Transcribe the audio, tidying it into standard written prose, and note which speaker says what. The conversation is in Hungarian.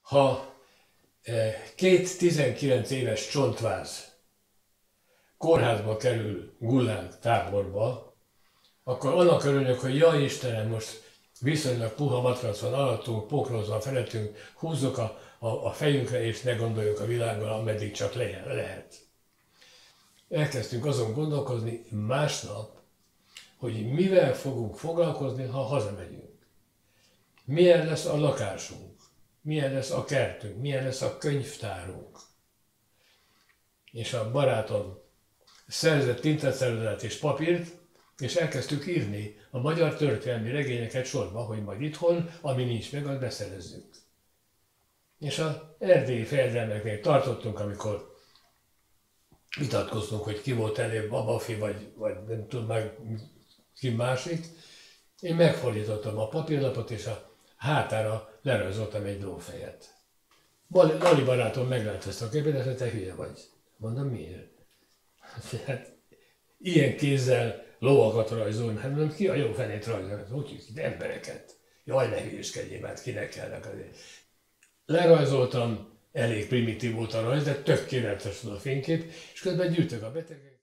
Speaker 1: Ha két 19 éves csontváz kórházba kerül gulág táborba, akkor annak örülök, hogy jaj Istenem, most viszonylag puha matrac van alattunk, pokrozva felettünk, húzzuk a fejünkre és ne gondoljuk a világgal, ameddig csak lehet. Elkezdtünk azon gondolkozni másnap, hogy mivel fogunk foglalkozni, ha hazamegyünk. Milyen lesz a lakásunk, milyen lesz a kertünk, milyen lesz a könyvtárunk. És a barátom szerzett tintacerullát és papírt, és elkezdtük írni a magyar történelmi regényeket sorba, hogy majd itthon, ami nincs meg, azt beszerezzük. És az erdélyi fejedelmeknél tartottunk, amikor vitatkoztunk, hogy ki volt előbb, Babafi, vagy nem tudom már ki másik. Én megfordítottam a papírlapot, és a hátára lerajzoltam egy lófejet. Lali barátom meglátta ezt a képet, és mondta, te hülye vagy. Mondom, miért? Hát ilyen kézzel lovakat rajzolni, hát mondom, ki a jó fenét rajzolni? Úgy, de embereket. Jaj, ne hülyeskedjél, hát kinek kellnek azért. Lerajzoltam, elég primitív volt a rajz, de tökéletes volt a fénykép, és közben gyűjtök a betegek.